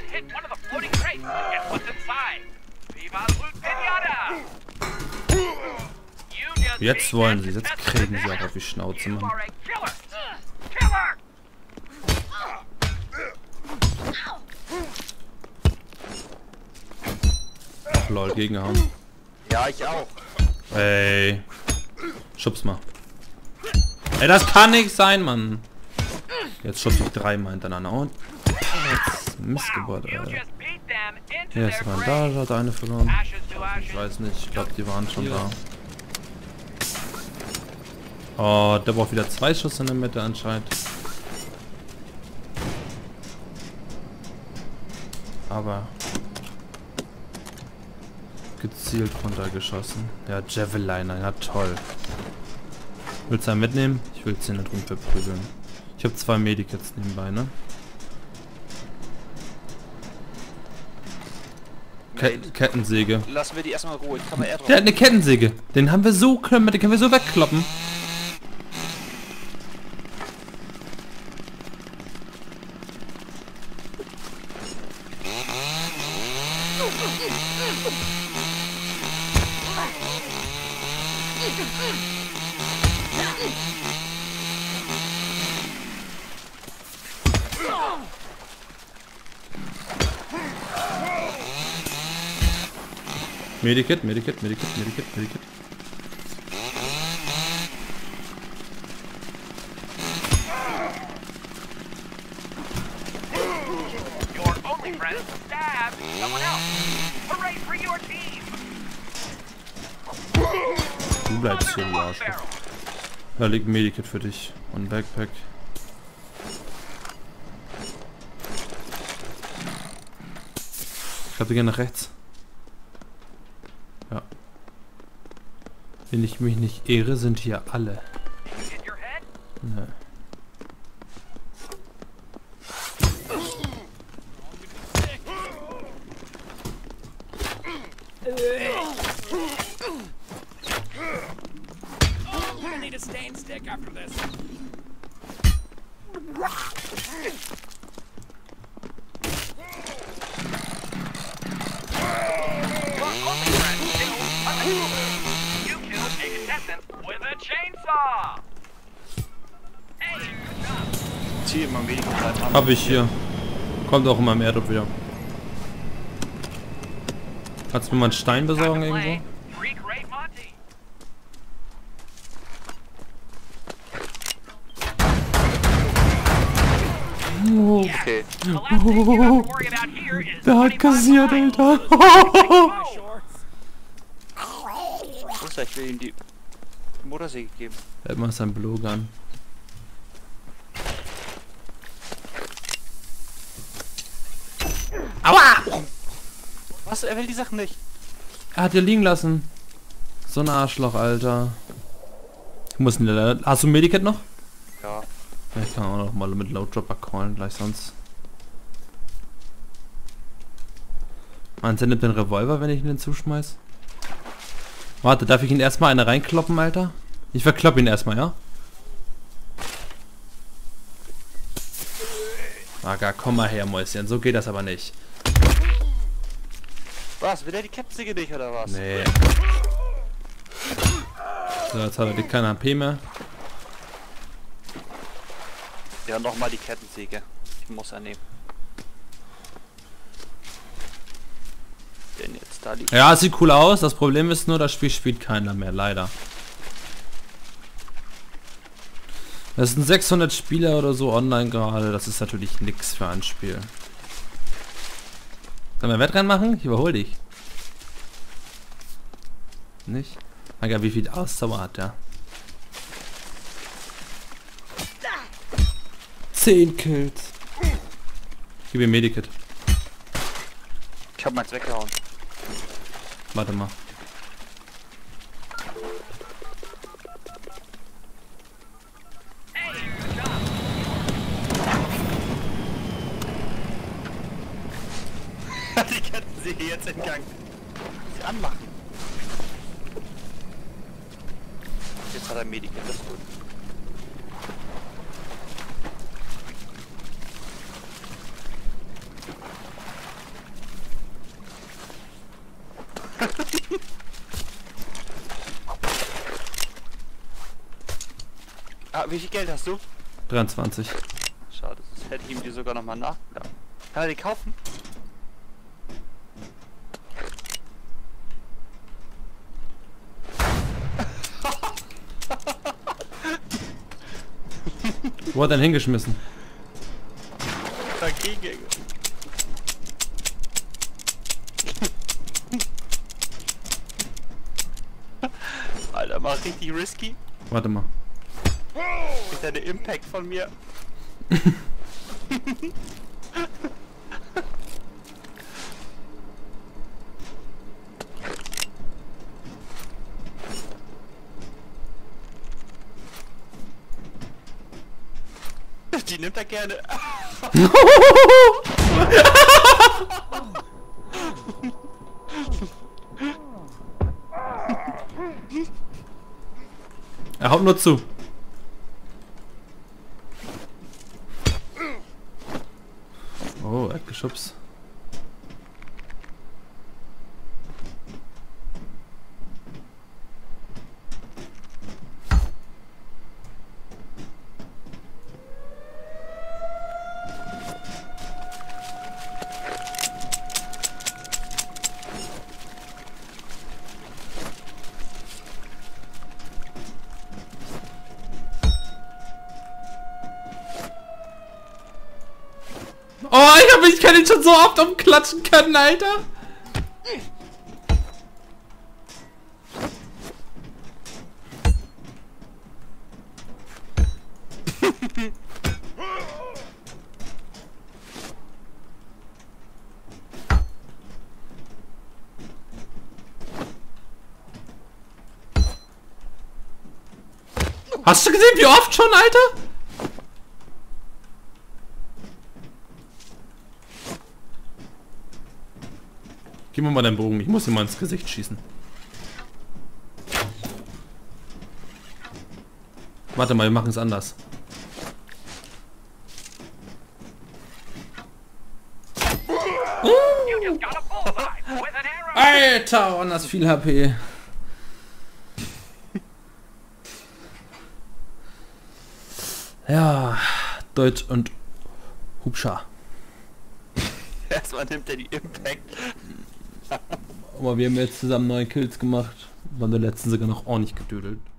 Jetzt wollen sie, jetzt kriegen sie auch auf die Schnauze, Mann. Lol, gegenhauen. Ja, ich auch. Ey. Schub's mal. Ey, das kann nicht sein, Mann. Jetzt schubst ich dreimal hintereinander. Und jetzt Missgeburt, ey. Hier ist Bandage, hat eine verloren. Ich weiß nicht, ich glaube, die waren schon da. Oh, der braucht wieder 2 Schuss in der Mitte anscheinend. Aber gezielt runtergeschossen. Ja, Javeliner, ja toll. Willst du einen mitnehmen? Ich will 10 da drüben verprügeln. Ich habe 2 Medikits nebenbei, ne? Kettensäge. Lassen wir die erstmal ruhig. Kann man eher drauf. Der hat eine Kettensäge. Den haben wir so, den können wir so wegkloppen. Medikit. Du bleibst hier, du Arschloch. Da liegt ein Medikit für dich und ein Backpack. Ich glaube, wir gehen nach rechts. Ja. Wenn ich mich nicht irre, sind hier alle. Ne. Hab ich hier. Kommt auch in meinem Airdrop wieder. Kannst du mir mal einen Stein besorgen irgendwo? Oh. Okay. Oh. Der hat kassiert, Alter. Ich will ihm die Motorsäge geben. Er hat mal sein Blowgun. Aua! Was? Er will die Sachen nicht. Er hat die liegen lassen. So ein Arschloch, Alter. Ich muss nicht. Hast du ein Medikit noch? Ja. Ich kann auch noch mal mit Loaddropper callen, gleich sonst. Man sendet den Revolver, wenn ich ihn zuschmeiß. Warte, darf ich ihn erstmal eine reinkloppen, Alter? Ich verklopp ihn erstmal, ja? Aga, komm mal her, Mäuschen. So geht das aber nicht. Was? Will er die Kettensäge nicht oder was? Nee. So, jetzt hat er keine HP mehr. Ja, nochmal die Kettensäge. Ich muss er nehmen. Den jetzt da liegt. Ja, sieht cool aus. Das Problem ist nur, das Spiel spielt keiner mehr, leider. Das sind 600 Spieler oder so online gerade. Das ist natürlich nix für ein Spiel. Sollen wir ein Wettrennen machen? Ich überhole dich. Nicht? Aga, wie viel Ausdauer hat der? 10 Kills. Gib ihm Medikit. Ich hab meins weggehauen. Warte mal. Die Kettensäge jetzt in Gang. Sie anmachen. Jetzt hat er Medikit, das ist gut. Ah, wie viel Geld hast du? 23. Schade, das hätte ich ihm die sogar nochmal nachgedacht. Kann er die kaufen? Wo hat er denn hingeschmissen? Dagegen. Alter, mach richtig risky. Warte mal. Ist eine Impact von mir. Die nimmt er gerne. Er haut nur zu. Oh, er hat geschubst. Oh, ich kann ihn schon so oft umklatschen können, Alter. Hast du gesehen, wie oft schon, Alter? Gib mir mal deinen Bogen, ich muss ihm mal ins Gesicht schießen. Warte mal, wir machen es anders. Alter, und das viel HP. Ja, Deutsch und Hubscher. Erstmal nimmt er die Impact. Aber wir haben jetzt zusammen 9 Kills gemacht. Waren der letzten sogar noch ordentlich gedödelt.